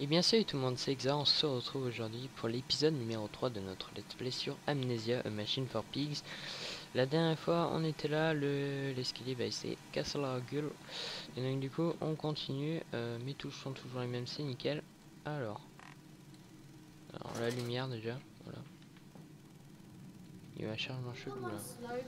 Et bien salut tout le monde, c'est Exa, on se retrouve aujourd'hui pour l'épisode numéro 3 de notre let's play sur Amnesia, A Machine for Pigs. La dernière fois on était là, l'escalier il s'est cassé la gueule. Et donc du coup on continue, mes touches sont toujours les mêmes, c'est nickel. Alors la lumière déjà, voilà. Il y a un chargement chelou là.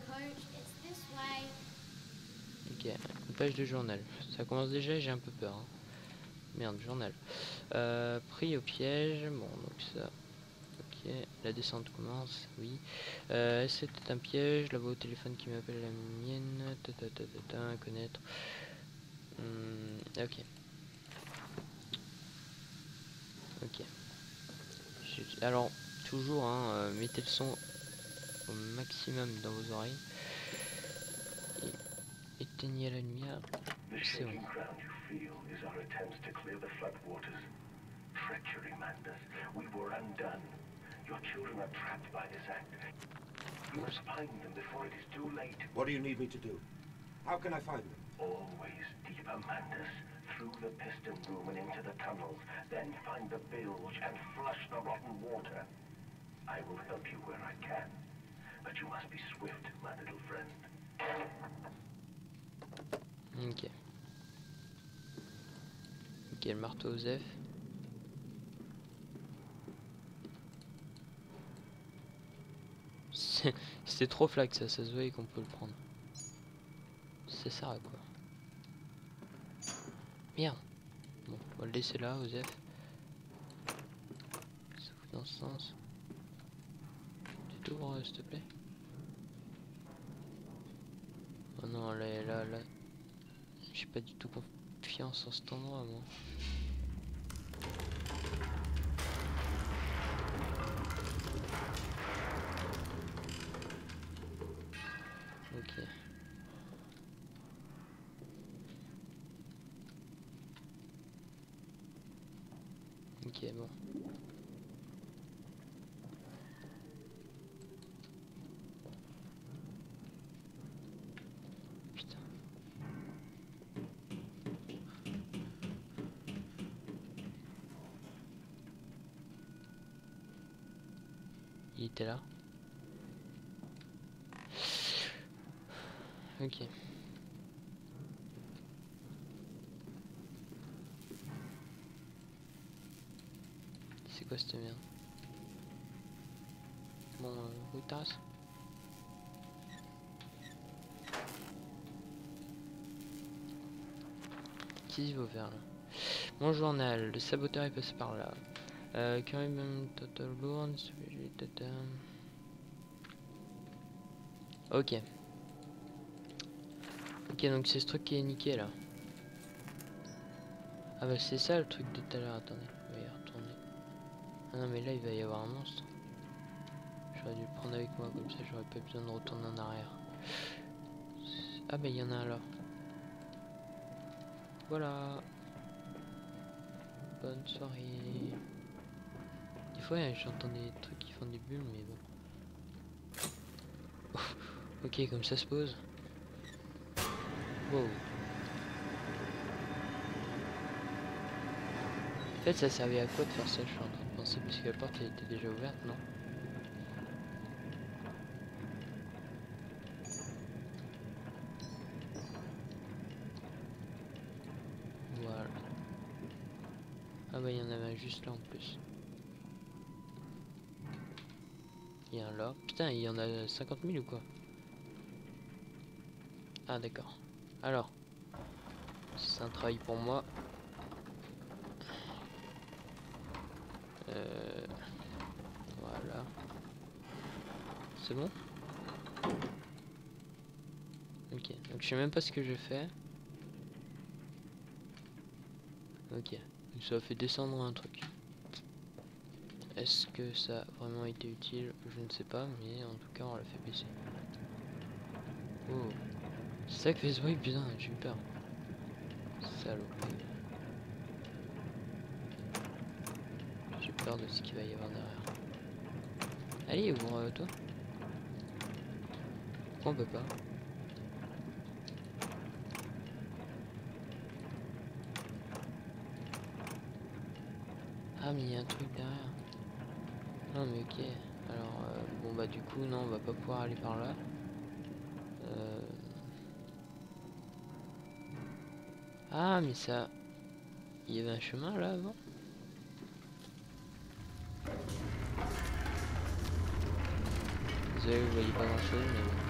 Ok, une page de journal, ça commence déjà, j'ai un peu peur. Hein. Merde, journal. Pris au piège, bon donc ça... Ok, la descente commence, oui. C'était un piège, la voix au téléphone qui m'appelle la mienne. Connaître. Ok. Ok. Alors, toujours, hein, mettez le son au maximum dans vos oreilles. Et éteignez la lumière. C'est bon. You must find them before it is too late. What do you need me to do? How can I find them? Always deeper, Mandus. Through the piston room and into the tunnels. Then find the bilge and flush the rotten water. I will help you where I can. But you must be swift, my little friend. Ok. Ok, le marteau Osef. C'était trop flag ça se voyait qu'on peut le prendre. C'est ça quoi. Merde. Bon, on va le laisser là, Osef. Sauf dans ce sens. Tu t'ouvres s'il te plaît. Oh non, là. J'ai pas du tout confiance en cet endroit moi. Ok. Ok, bon. Putain. Il était là. Ok. C'est quoi cette merde? Bon, où tasse? Qu'est-ce qu'il faut faire là? Mon journal, le saboteur est passé par là. Quand même, total lourd. Ok. Ok, donc c'est ce truc qui est niqué là. Ah bah c'est ça le truc de tout à l'heure, attendez, on va y retourner. Ah non mais là il va y avoir un monstre. J'aurais dû le prendre avec moi, comme ça j'aurais pas besoin de retourner en arrière. Ah bah il y en a un là. Voilà. Bonne soirée. Des fois j'entends des trucs qui font des bulles mais bon. Ok, comme ça se pose. Wow. En fait ça servait à quoi de faire ça, je suis en train de penser, parce que la porte elle était déjà ouverte, non? Voilà. Ah bah il y en avait un juste là en plus. Il y a un là. Putain, il y en a 50 000 ou quoi? Ah d'accord. Alors, c'est un travail pour moi. Voilà. C'est bon? Ok, donc je sais même pas ce que je fais. Ok, donc ça a fait descendre un truc. Est-ce que ça a vraiment été utile? Je ne sais pas, mais en tout cas on l'a fait baisser. Oh, c'est ça que fait ce bruit, putain, j'ai eu peur. Salaud. J'ai peur de ce qu'il va y avoir derrière. Allez, ouvre toi. Pourquoi on peut pas? Ah mais il y a un truc derrière. Non mais ok. Alors bon bah du coup non on va pas pouvoir aller par là. Ah mais ça... Il y avait un chemin là avant. Désolé vous voyez pas grand chose mais bon.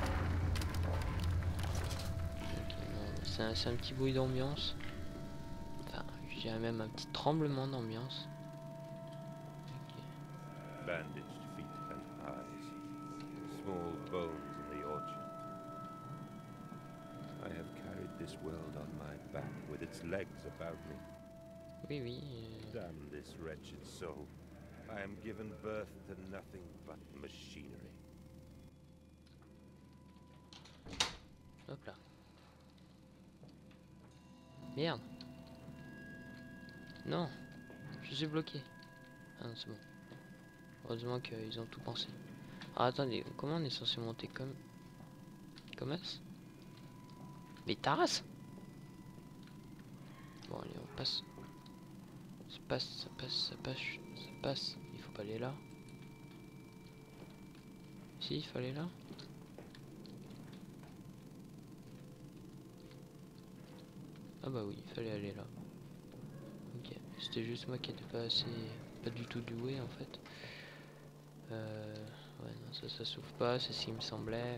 Ok, non, c'est un petit bruit d'ambiance. Enfin je dirais même un petit tremblement d'ambiance. Bandaged feet and eyes, small bones in the orchard. I have carried this world on my back with its legs about me. Oui oui. Damn this wretched soul. I am given birth to nothing but machinery. Hop là. Merde. Non. Je suis bloqué. Ah non c'est bon. Heureusement qu'ils ont tout pensé. Ah attendez, comment on est censé monter comme... Comme ça? Mais Taras. Bon allez on passe. Ça passe, ça passe, ça passe, ça passe. Il faut pas aller là. Si, il fallait là. Ah bah oui, il fallait aller là. Ok, c'était juste moi qui étais pas assez... Pas du tout doué en fait. Ouais non, ça s'ouvre pas, c'est ce qui me semblait.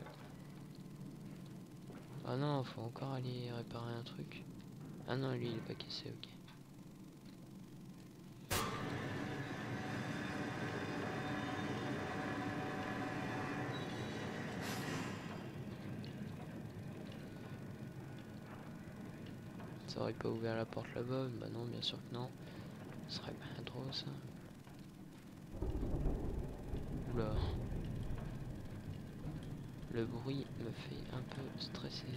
Ah non, faut encore aller réparer un truc. Ah non, lui il est pas cassé, ok. Ça aurait pas ouvert la porte là-bas? Bah non, bien sûr que non. Ce serait bien drôle ça. Oula. Le bruit me fait un peu stresser.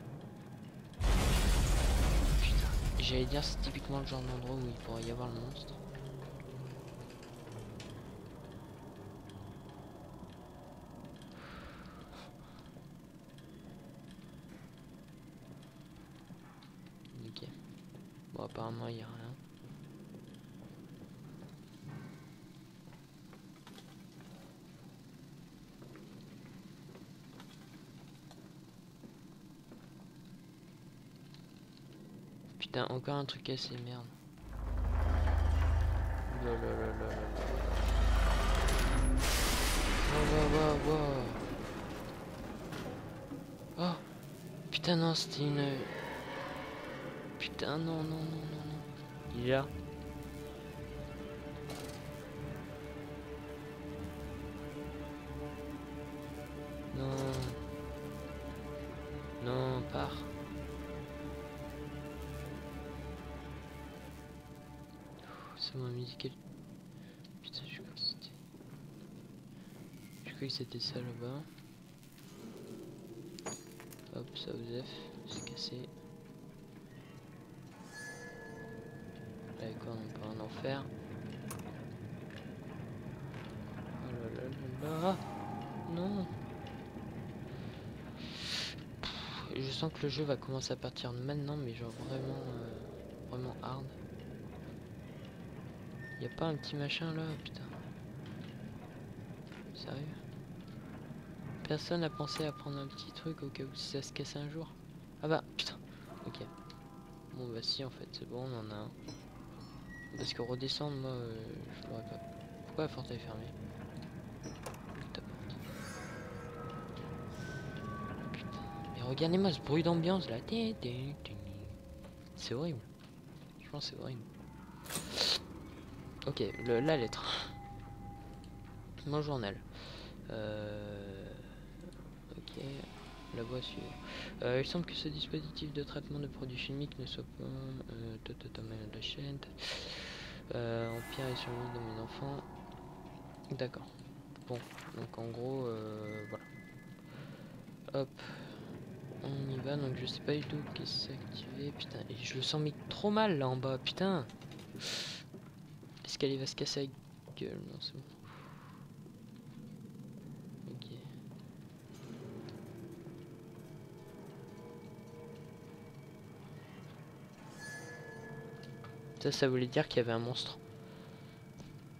Putain, j'allais dire c'est typiquement le genre d'endroit où il pourrait y avoir le monstre. Ok. Bon apparemment il n'y a rien. Putain, encore un truc cassé, merde. Wow. Oh putain non, c'était une... Putain non. Il est là. Non. Non, pars. C'est mon musical. Putain, je crois que c'était... Je crois que c'était ça là-bas. Hop, ça Osef, c'est cassé. D'accord, on peut en enfer. Oh là. Non. Je sens que le jeu va commencer à partir maintenant, mais genre vraiment, vraiment hard. Y a pas un petit machin là, putain. Sérieux? Personne n'a pensé à prendre un petit truc au cas où si ça se casse un jour. Ah bah putain. Ok. Bon bah si en fait c'est bon, on en a un. Parce que redescendre moi je l'aurais pas. Pourquoi la porte est fermée? Ta porte. Putain. Mais regardez-moi ce bruit d'ambiance là. C'est horrible. Je pense que c'est horrible. Ok, la lettre. Mon journal. Ok, la voie suivante. Il semble que ce dispositif de traitement de produits chimiques ne soit pas de la chaîne. Empire et survie de mes enfants. D'accord. Bon, donc en gros, voilà. Hop, on y va. Donc je sais pas du tout qu'est-ce qui s'est activé. Putain, et je le sens mais trop mal là en bas. Putain. Est-ce qu'elle va se casser la gueule? Non, c'est bon. Ok. Ça voulait dire qu'il y avait un monstre.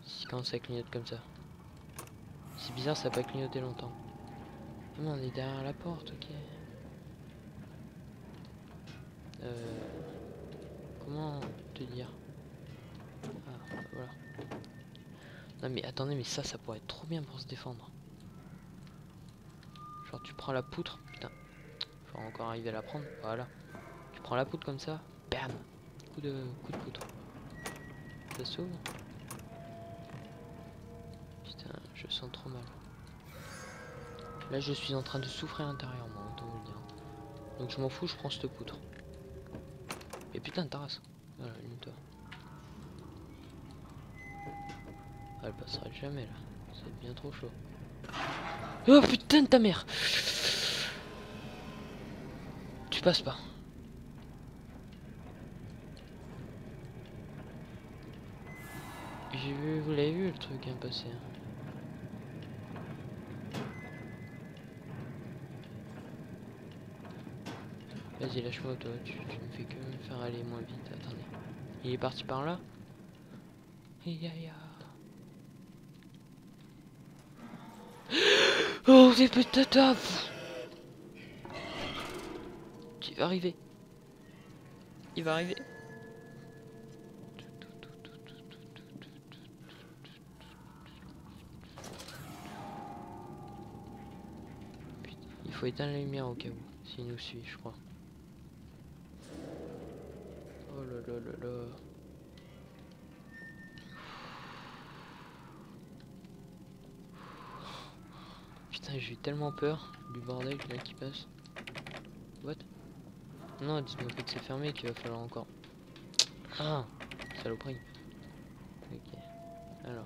Quand ça clignote comme ça. C'est bizarre, ça n'a pas clignoté longtemps. Ah mais on est derrière la porte, ok. Comment te dire? Ah, voilà. Non mais attendez, mais ça pourrait être trop bien pour se défendre. Genre tu prends la poutre, putain. Faut encore arriver à la prendre, voilà. Tu prends la poutre comme ça, bam. Coup de poutre. Ça s'ouvre. Putain, je sens trop mal. Là je suis en train de souffrir intérieurement, autant vous le dire. Donc je m'en fous, je prends cette poutre. Et putain ta race. Voilà, allume-toi. Elle passera jamais là. C'est bien trop chaud. Oh putain de ta mère! Tu passes pas. J'ai vu, vous l'avez vu le truc hein, passer. Vas-y lâche-moi toi, tu me fais que me faire aller moins vite. Attendez. Il est parti par là? Aïe. Oh c'est peut-être. Il va arriver. Il va arriver. Putain, il faut éteindre la lumière au cas où. S'il nous suit, je crois. Oh là. Putain, j'ai eu tellement peur du bordel là qui passe. What? Non, dites-moi pas que c'est fermé, qu'il va falloir encore. Ah, saloperie. Ok. Alors.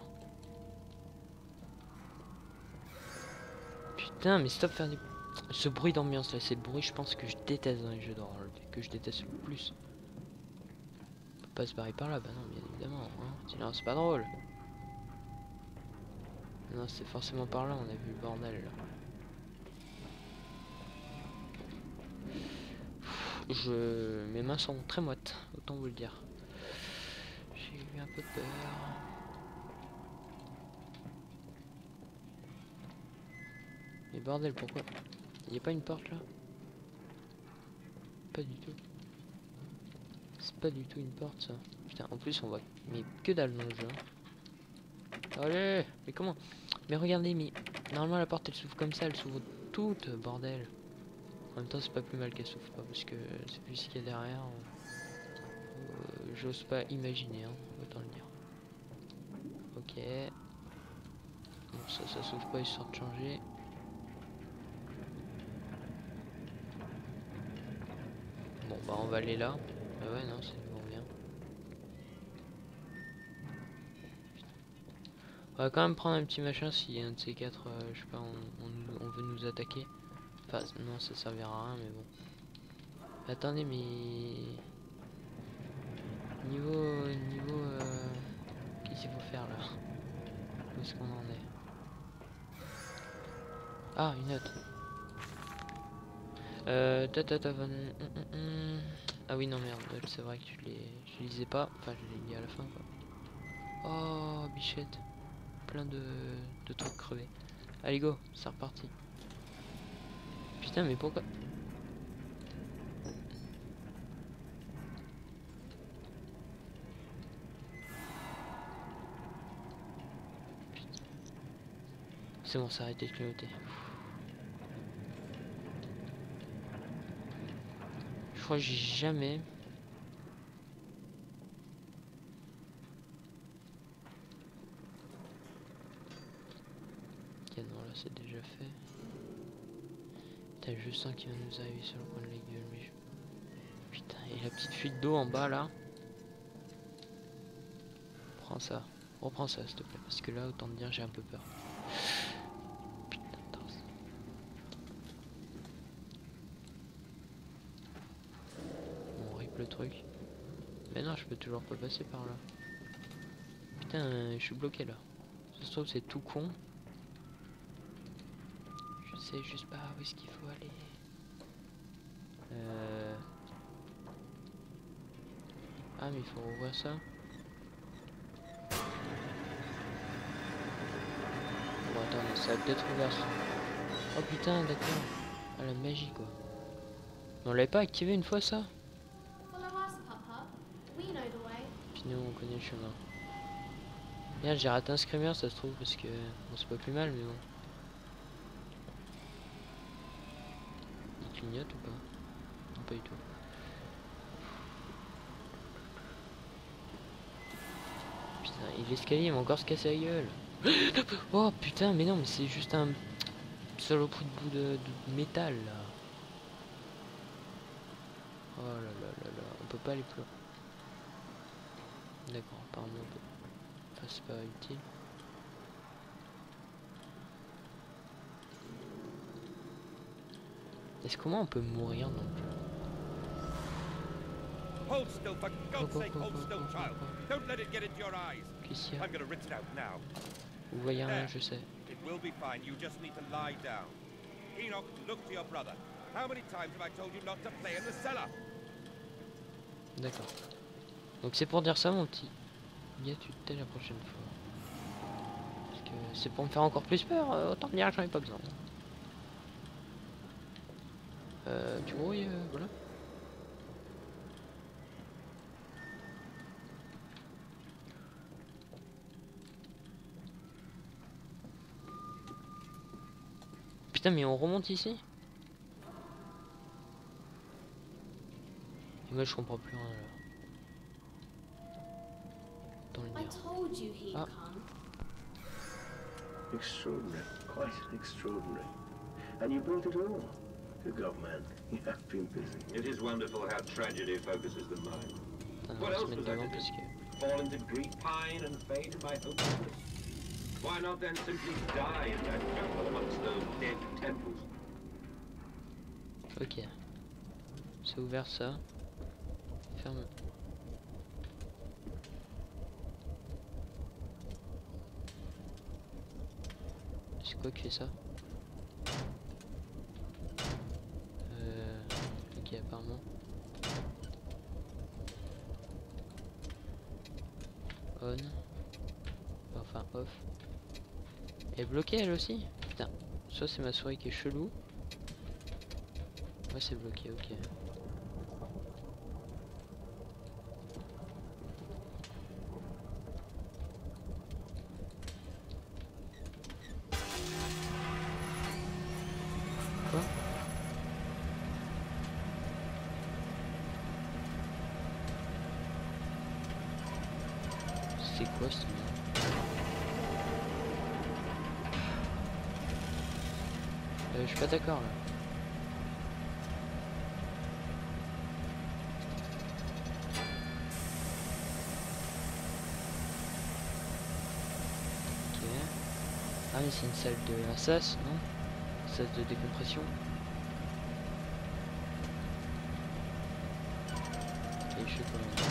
Putain, mais stop faire des... Ce bruit d'ambiance là, c'est le bruit je pense que je déteste dans les jeux d'horreur, que je déteste le plus. On peut pas se barrer par là, bah non, bien évidemment. Hein. Sinon c'est pas drôle. Non, c'est forcément par là, on a vu le bordel là. Mes mains sont très moites, autant vous le dire. J'ai eu un peu peur. Mais bordel, pourquoi? Il n'y a pas une porte là? Pas du tout. C'est pas du tout une porte ça. Putain, en plus on voit. Mais que dalle dans le jeu. Allez, mais comment? Mais regardez, mais normalement la porte elle s'ouvre comme ça, elle s'ouvre toute, bordel. En même temps, c'est pas plus mal qu'elle s'ouvre pas parce que c'est plus ce qu'il y a derrière. J'ose pas imaginer, hein, autant le dire. Ok. Bon, ça s'ouvre pas, ils sortent changer. Bon, bah, on va aller là. Ah ouais, non, c'est bon, bien. On va quand même prendre un petit machin si un de ces quatre, je sais pas, on veut nous attaquer. Enfin, non, ça servira à rien, mais bon. Attendez, mais... Niveau... Qu'est-ce qu'il faut faire là? Où est-ce qu'on en est? Ah, une note. Ah oui, non, merde, c'est vrai que je lisais pas. Enfin, je l'ai lu à la fin, quoi. Oh, bichette. Plein de trucs crevés. Allez, go, c'est reparti. Putain, mais pourquoi? C'est bon, ça a arrêté de clignoter. Je crois que j'ai jamais... Ok, non, là c'est déjà fait. Putain, je sens qu'il va nous arriver sur le coin de la gueule, mais putain, et la petite fuite d'eau en bas là. Prends ça. Reprends ça s'il te plaît, parce que là, autant te dire, j'ai un peu peur. Putain de tasse. On rip le truc. Mais non, je peux toujours pas passer par là. Putain, je suis bloqué là. Ça se trouve, c'est tout con. Je sais juste pas où est-ce qu'il faut aller. Ah, mais il faut rouvrir ça. ça a peut-être ouvert. Oh putain, d'accord. Ah, la magie quoi. Mais on l'avait pas activé une fois ça? Puis nous on connaît le chemin. Merde, j'ai raté un screamer, ça se trouve, parce que bon, c'est pas plus mal, mais bon. Il clignote ou pas? Non, pas du tout. Putain, et l'escalier il va encore se casser la gueule. Oh putain, mais non, mais c'est juste un saloperie de bout de métal là. Oh là là là là, on peut pas aller plus loin. D'accord, apparemment on peut. Enfin, c'est pas utile. Est-ce comment on peut mourir dans le jeu? Hold still, for God's sake, hold still, child. Don't let it get into your eyes. Qu'est-ce qu'il y a? I'm gonna rinse it out now. Vous voyez rien, je sais. It will be fine. You just need to lie down. Enoch, look to your brother. How many times have I told you not to play in the cellar? D'accord. Donc c'est pour dire ça, mon petit. Y a-tu peut-être la prochaine fois? Parce que c'est pour me faire encore plus peur. Autant me dire que j'en ai pas besoin. Du coup, voilà. Putain, mais on remonte ici? Et moi je comprends plus rien là. Dans le lien. Ah. Extraordinary, quite extraordinary. And you built it all. Good God, man. You have been busy. It is wonderful how tragedy focuses the mind. Putain, on va se mettre devant parce que... Fall into Greek pine and fade my hopelessness. Why not then simply die in that jungle amongst those dead temples? Ok. C'est ouvert ça. Ferme. C'est quoi qui fait ça? Ok, apparemment. On. Enfin, off. Elle est bloquée elle aussi? Putain. Soit c'est ma souris qui est chelou. Ouais, c'est bloqué, ok. Quoi? C'est quoi ce truc? Je suis pas d'accord là. Ok. Ah mais c'est une salle de sas, non? Sas de décompression. Ok, je sais pas.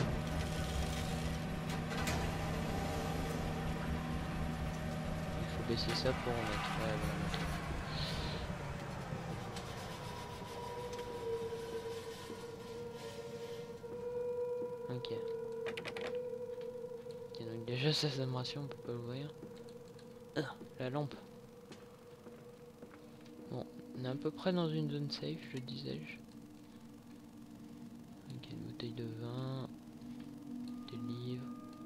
Il faut baisser ça pour en mettre. Ouais, voilà. Ok. Ok, donc déjà ça on peut pas l'ouvrir. Ah, la lampe. Bon, on est à peu près dans une zone safe, je disais-je. Ok, une bouteille de vin, des livres.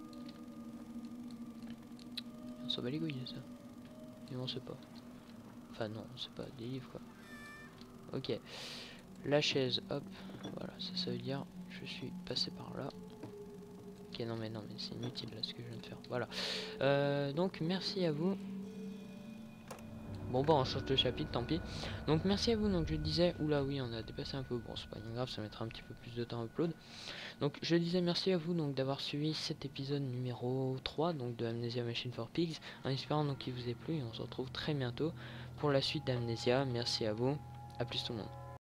On s'en bat les couilles de ça. Et on sait pas. Enfin non, on sait pas, des livres quoi. Ok. La chaise, hop. Voilà, ça veut dire je suis passé par là. Ok, non mais c'est inutile là ce que je viens de faire. Voilà. Donc merci à vous. Bon bah on change de chapitre, tant pis. Donc merci à vous, donc je disais, oula oui on a dépassé un peu, bon c'est pas bien grave, ça mettra un petit peu plus de temps à upload. Donc je disais merci à vous donc d'avoir suivi cet épisode numéro 3 donc de Amnesia Machine for Pigs, en espérant donc qu'il vous ait plu et on se retrouve très bientôt pour la suite d'Amnesia. Merci à vous, à plus tout le monde.